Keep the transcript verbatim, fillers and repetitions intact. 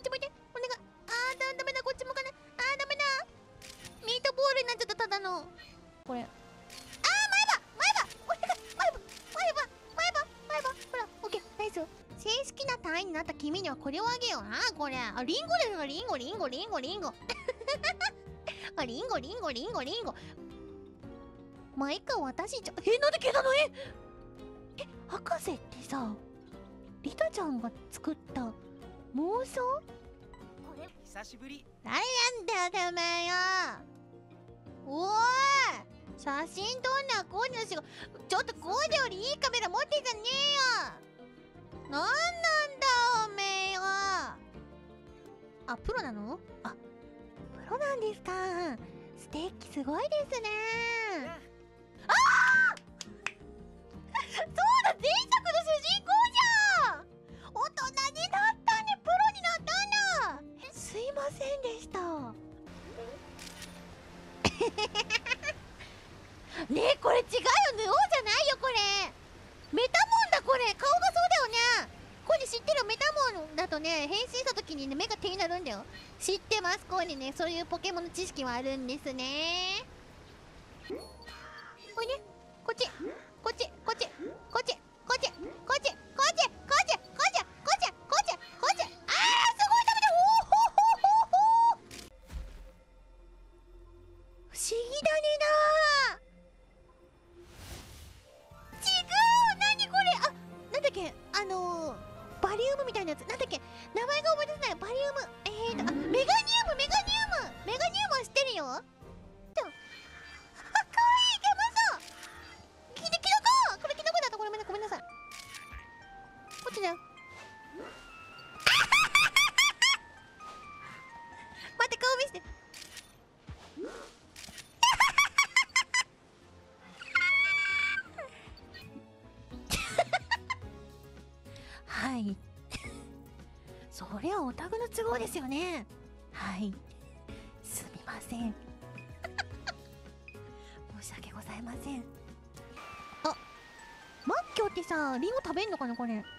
ち向いて。お願い。あーだ、ダメだ、こっち向かない。あー、ダメだ。ミートボールになっちゃった、ただの。これ。あー、前歯前歯お願い前歯前歯前歯前歯ほら、オッケー、ナイス。正式な隊員になった君にはこれをあげよう。あー、これ。あ、リンゴですよ、リンゴ、リンゴ、リンゴ、リンゴ。あ、リンゴ、リンゴ、リンゴ、リンゴ。まあ、いっか、私じゃ、え、なんで消えたの？ええ、博士ってさ、リタちゃんが作った妄想？ これ久しぶり。 誰なんだよ、てめえよ。おーい、写真撮んな、コーデの仕事。ちょっとコーデよりいいカメラ持ってんじゃねえよ。なんなんだ、おめえよ。あ、プロなの？あ、プロなんですか。ステッキすごいですね。ああそうだ、前作の主人公じゃん。大人になったね、プロになったんだ。すいませんでした。ねえ、これ違うよ、ヌオじゃないよ、これメタモンだ、これ顔がそうだよね。これ知ってる？メタモンだとね、変身した時にね、目が手になるんだよ。知ってます、こうにね、そういうポケモンの知識はあるんですね。これね、こっちこっちこっちこっちこっちこっちこっちこっちこっちこっちこっちこっちこっち。あー、すごい、ダメだ。おーほほほほ。不思議だねなー。違う、なにこれ。あ、なんだっけ、あのー、バリウムみたいなやつ、なんだっけ、名前が覚えてない。バリウム、えーと、あ、メガニウムメガニウムメガニウムは知ってるよ。ちょ、あ、かわいい、ゲマさん。キノコ、これキノコだった。ごめんなさい、ごめんなさい。こっちだよ。待って、顔見せて。はい。そりゃお宅の都合ですよね。はい。すみません。申し訳ございません。あ、マッキョってさ、リンゴ食べんのかな、これ。